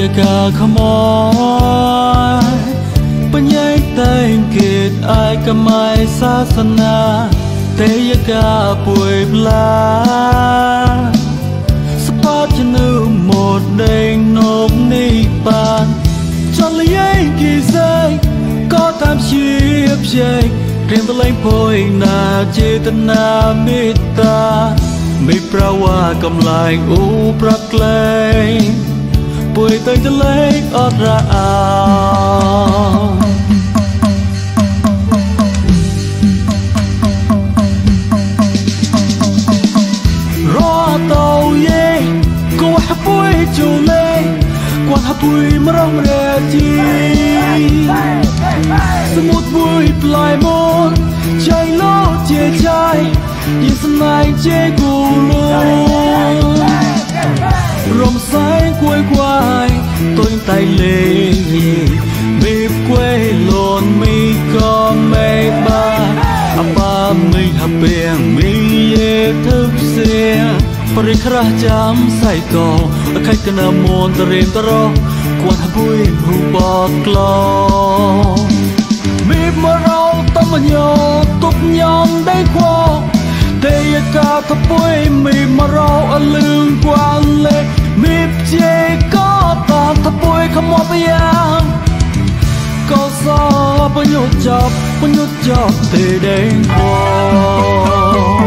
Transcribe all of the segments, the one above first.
cả khăm mỏi bên nhai tay kiệt ai cầm ai xa sana thế cả bụi lá spot cho nữ một đêm nộp ni bàn cho lấy ấy kỳ dây có tham chiếp dây riêng tôi lấy phôi na chê tân na mít ta mi prawa cầm lại u brak lấy bụi tay tôi lấy ọt ra áo rõ tàu ye cô hấp bụi chủ lê quan hấp bụi mà rong rè chi một bụi lại môn chạy ló chia chai nhìn sân mai chế cù luôn rồng sáng quay quay tôi tay lê mịp quê lộn mi con mê ba apa mi hapeng mi ye thức xe Pari khra jam sai ko khai kana mon tare taro quan bui hu bot lo mi maro tâm nyo tup nhom dai kho te ka ta bui mi maro alung quan le mi che ko ta ta bui kham mo ya ko so pa nyu chop te dai kho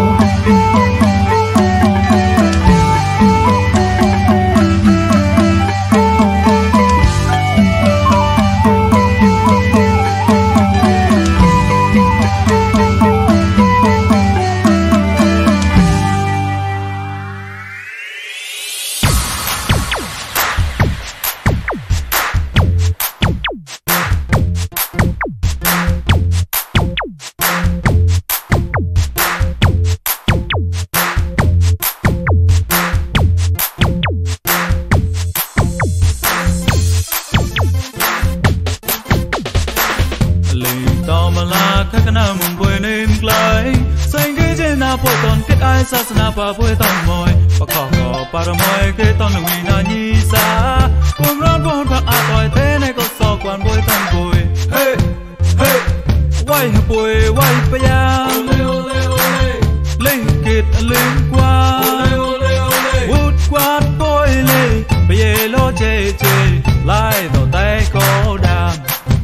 Sasana pa pui tong moi pa kho ko para moi ke tong lui na ni sa kum ron bon pa a toi te ne ko so kwan pui tong pui hey hey wai ha pui wai pa ya ole ole ole le kit ling kwa ole ole ole wood quad pui le pa ye lo che che lai do tai ko dam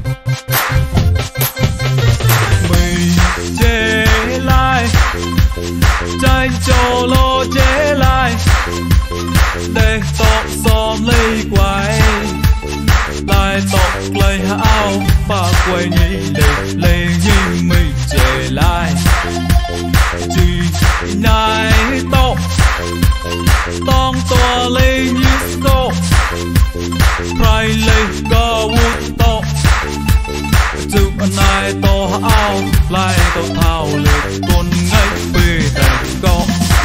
mi che lai trái cho lo chế lại để tọt xóm lấy quay lại tọt lấy áo và quay nhảy lấy nhưng mình chế lại chỉ này tọt tông to lấy như tọt phải lấy có vút tọt chụp này to áo lại tọt thao lấy con ngay bề đại có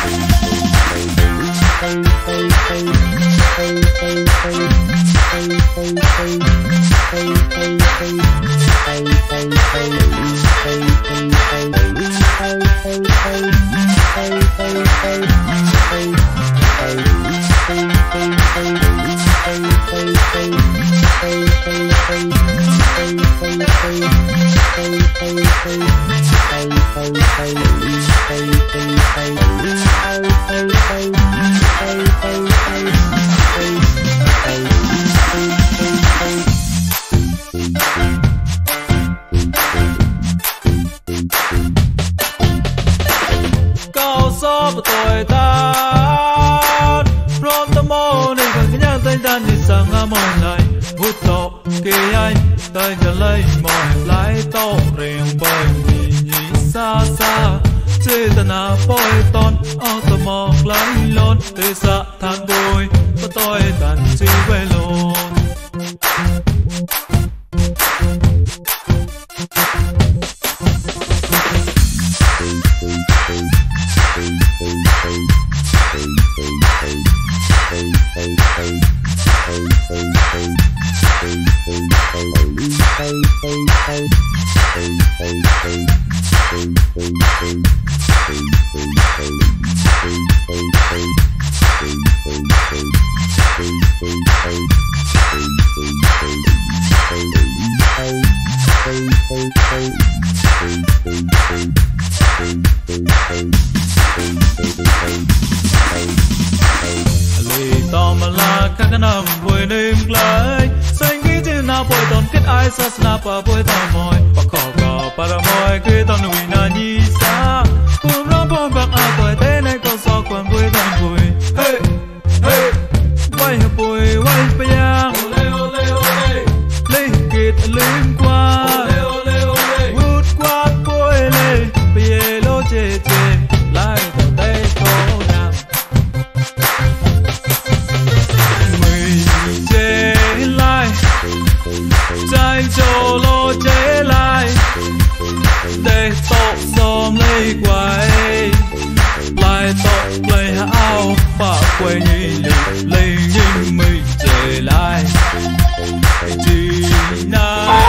tôi ta from the morning và cái nhà tay đan đi sang ngã mỏi này hút tọ kia ai tayจะlấy mỏi lái tọ riêng bơi nhìn xa xa chế ta na bơi ton ở tờ mọc lái lon để xa than bôi và tôi đàn chỉ về lon sa snapa boy tamoy pakoko para moy ke ton wi na ni sa kum ram pom bak a boy te nai ko so kwan boy tan boy hey hey wai ha boy wai pa yang ole ole ole le kit lim kwa ole ole ole wood kwa boy le pe lo che che lai to te ko na mi che lai trái cho lo chế lại để tóc xóm lấy quay lại tóc lấy áo và quay nhìn lấy nhìn mình chế lại chỉ này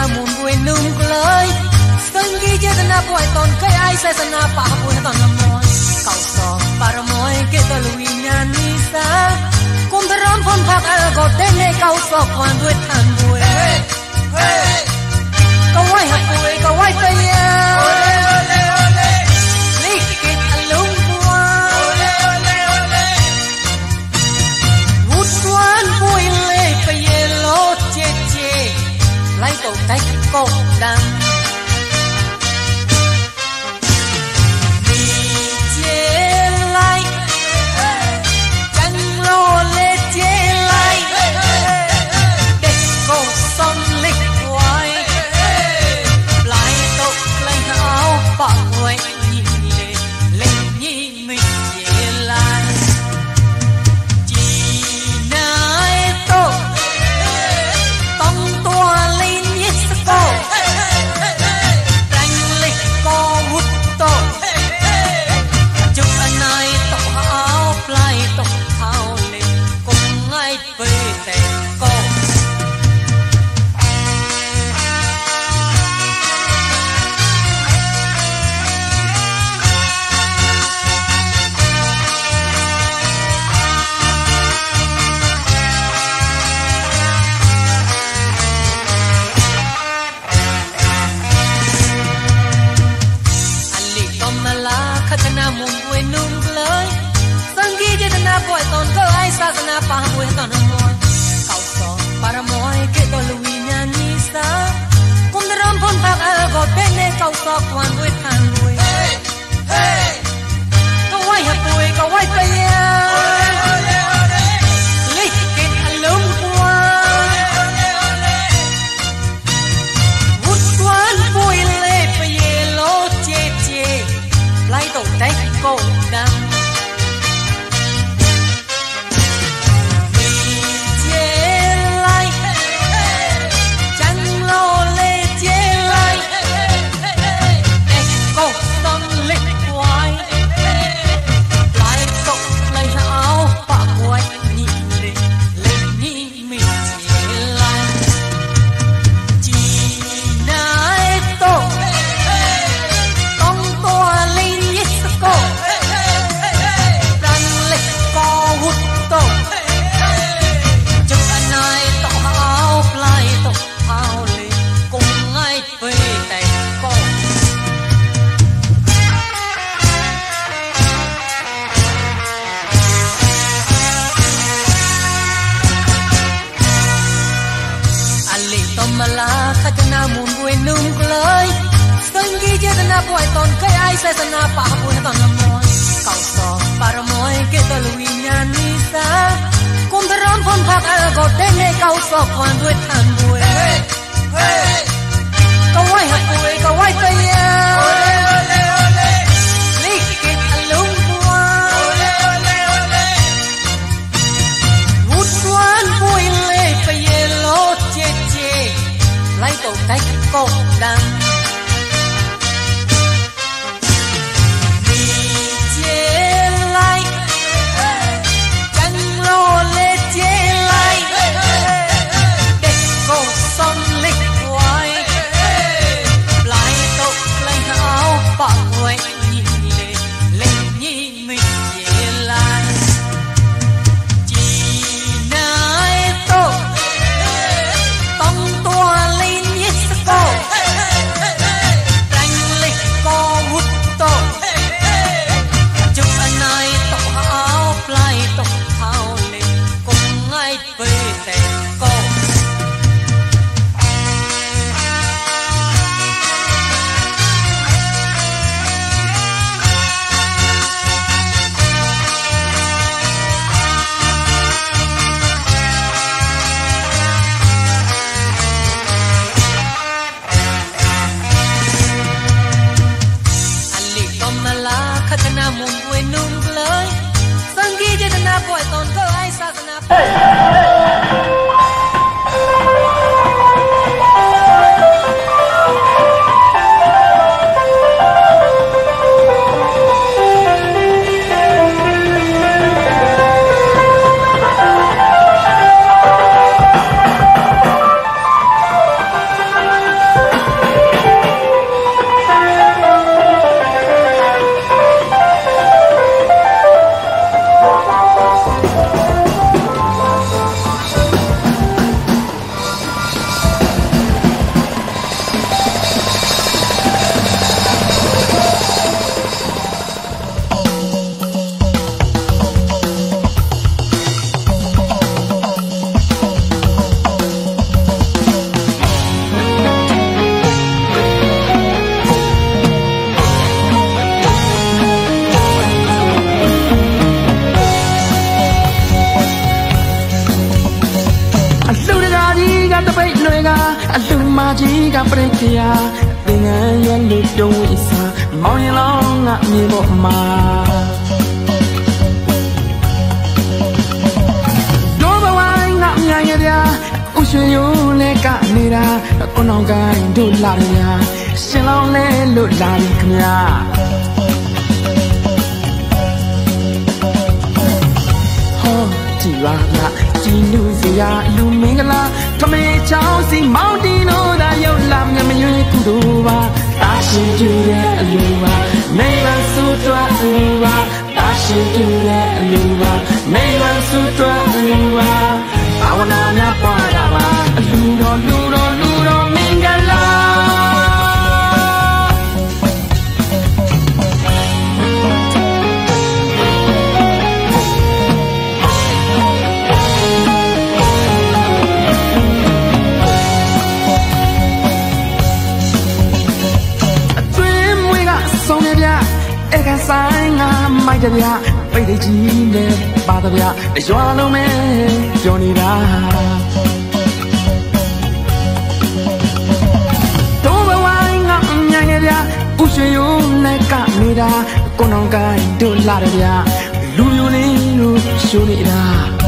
na mun bui num kloi sangi je na poi ton kai ai se na pa bui ton na moi kau so para moi ke to lui nya ni sa kum ram phon phak a go te ne kau so kwan bui than bui kau wai ha bui kau wai ta ya lấy tổ cách cô đăng vì chế lại chẳng lo lê chế lại để cô xong lịch quay lại tổ lấy áo bỏ người nhìn lệ lên nhìn mình chế lại chỉ nãy tổ tông tua poi ton ko ai sa na pa bui ton moi kau so para moi ke to lui nya ni sa kum ram phon phak a go te ne kau so kwan bui than lui ko wai ha bui ko wai pa ya li ke alum kwa vút quan bui le pa ye lo che che lai to dai ko dang poi ton kai ai se na pa bui ton na moi kau so para moi ke to lui nya ni sa kum ram phon phak a go te ne kau so kwan bui than bui kau wai ha bui kau wai ta ya li ke alum kwa vút quan bui le pa ye lo che che lai to cách cô đăng တပိတ်တွေက အလူမကြီးကပြိခရာသင်ငန်းရွယ်လူတုံးဝိစာမောင်ရင်လောင်းငါမြေပေါ်မှာဒိုးဘဝိုင်းငါမြန်ရပြဥရွှေရိုးလဲကနေတာကိုနောင်ကိုင်းတို့လာရရှင်လောင်းလဲလို့လာပြီခမညာကြည်ပါလားကြည်နူစရာလူမင်္ဂလာခမေချောင်းစီမောင်တီနိုသာရောက်လာမြမရွေးကုသိုလ်ပါတာရှိကျူတဲ့အလူပါမိဘဆူတွားအလူပါတာရှိကျူတဲ့အလူပါမိဘဆူတွားအလူပါဘာဝနာများပွားတာပါအလူတော်လူတော်လူတော်မင်္ဂလာဆိုင်ငါမိုက်တဗျာပိတ်တကြီးနဲ့ပါတဗျာရွာလုံးမဲပြောနေတာတို့ဘဝငါညံ့ရဗျာဥရွှေရိုးနဲ့ကနေတာကိုနောင်ကိုင်းတို့လာတယ်ဗျာလူမျိုးလေးတို့ရှိုးနေတာ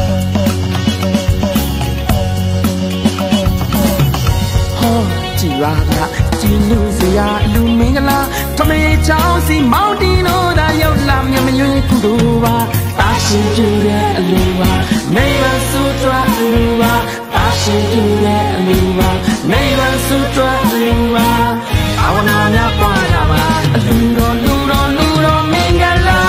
ဟောကြည်ပါလားကြည်လူစရာလူမင်္ဂလာခမေချောင်းစီမောင်တီနိုသာရောက်လာမြမရွေးကုသိုလ်ပါတာရှိကျူတဲ့အလူပါမိဘဆူတွားအလူပါတာရှိကျူတဲ့အလူပါမိဘဆူတွားအလူပါဘာဝနာများပွားတာပါအလူတော်လူတော်လူတော်မင်္ဂလာ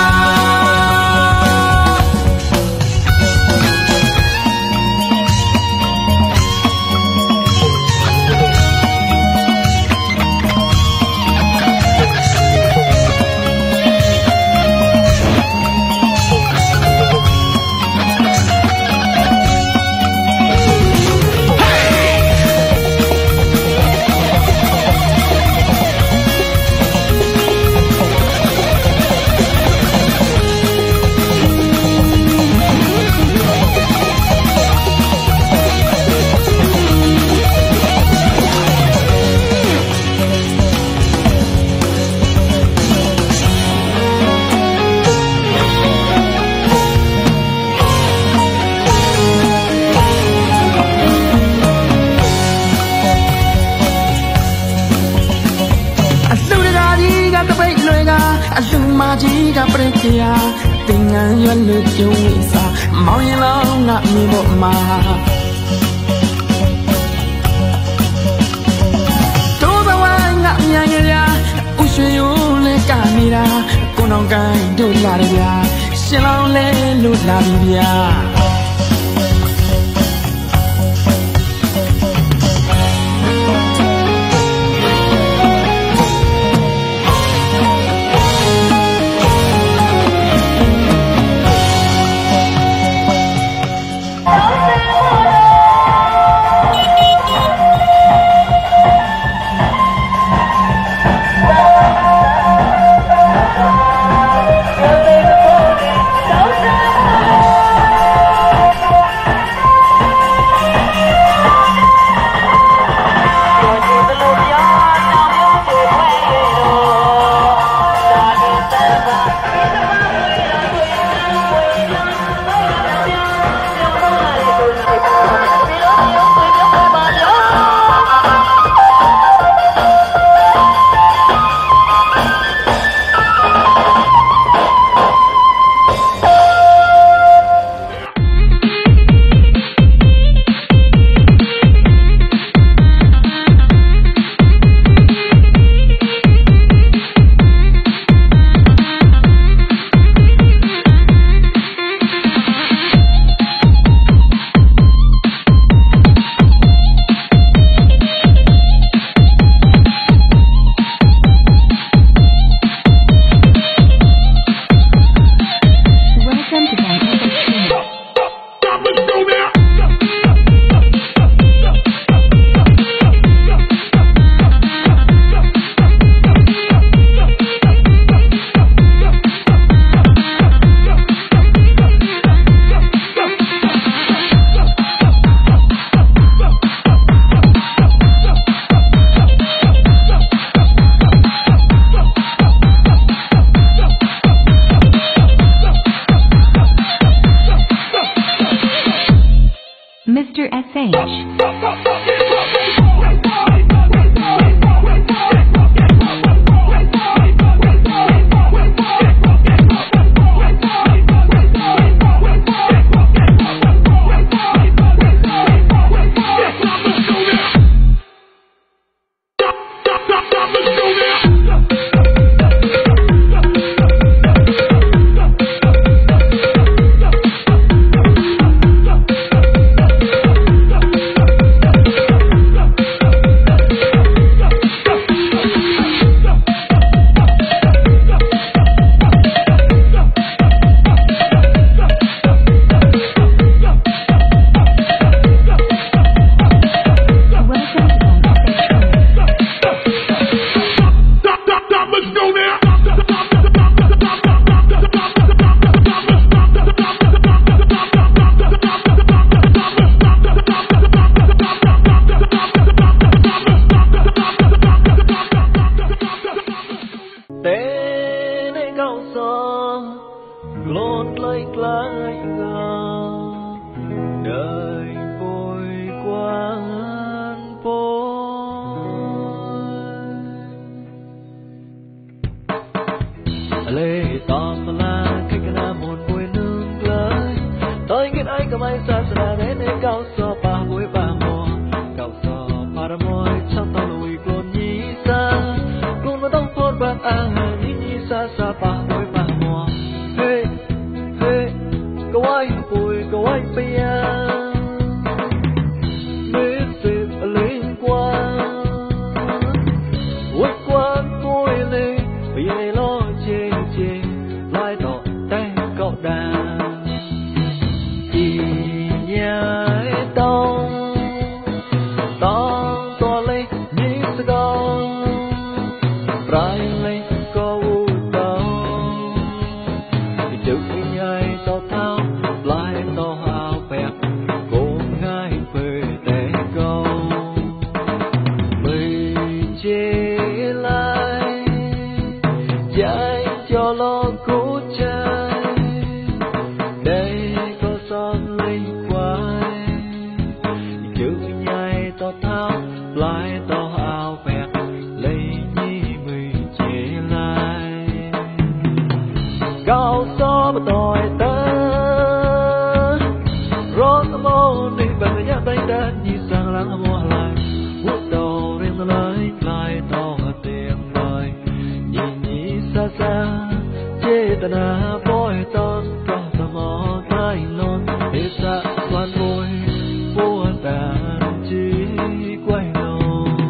အလူမကြီးကပြိခရာသင်ငန်းရွယ်လူပြုံးဝိစာမောင်ရင်လောင်းငါမြေပေါ်မှာတို့ဘဝငါမြန်ရရာဥရွှေရိုးလဲကနေတာကိုနောင်ကိုင်းတို့လာတယ်ဗျာရှင်လောင်းလဲလို့လာပြီဗျာ Rai lấy có u tao thì chữ nhai tao thao lại tao hao bẹt cô ngay về để câu mây chế lại dạy cho lo cố trai đây có son lấy quay chữ nhai tao thao lại tao hao bẹt lấy cao gió mà đòi ta rót mô đi bằng nhát tay đã như sang lắng mùa lại hút đầu riêng lời lại to tiền lời nhìn nhí xa xa chế ta na bôi ton có ta mò tay lon để xa quan bôi vua ta chỉ quay đầu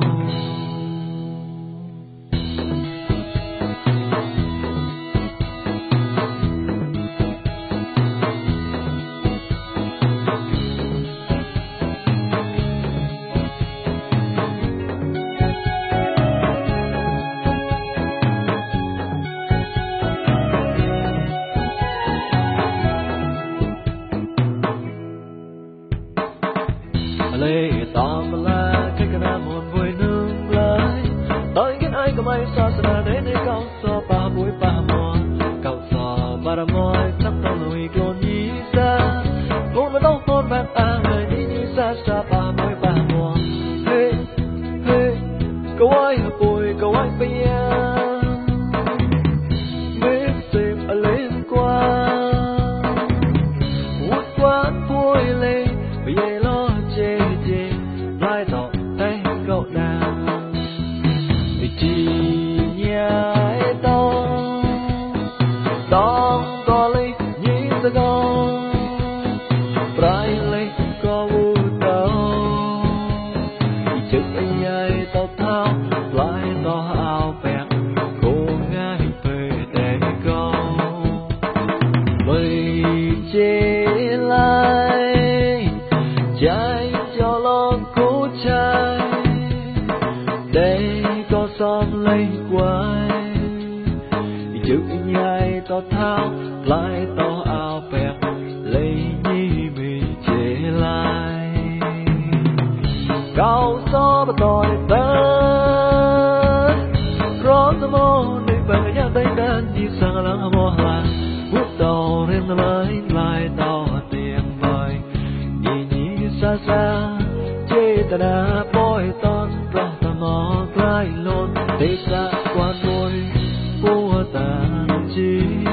lê tóm là cái nam một vui nương lái tới cái ai có may sao sẽ đến để cao so ba buổi ba mùa cao so ba đam môi chắc tao lùi còn nhí xa con mà đâu con bạc người đi như xa xa ba buổi ba mùa hey hey câu ai hợp bồi câu ai bây giờ biết xem ở lên qua hút quán vui lên bây giờ lo chê lại tỏ tay cậu nào thì chỉ nhai tao có lấy nhìn ra con phải lấy có u tao thì chữ nhai tao thao lại tao ao bẹt cô ngay về để con mây chế lại trái cho lo cố trai đây có son lấy quay chữ nhai to thao lại to ao bẹt lấy nhi mình chế lại cao gió mà đòi ta rót mô đi bằng nhát tay đan như sang lắng mùa là hút đầu riêng lời lại tao tiền lời nhìn xa xa chế ta đã bôi ton rõ ta mò lại lộn để xa quan đôi vua ta chỉ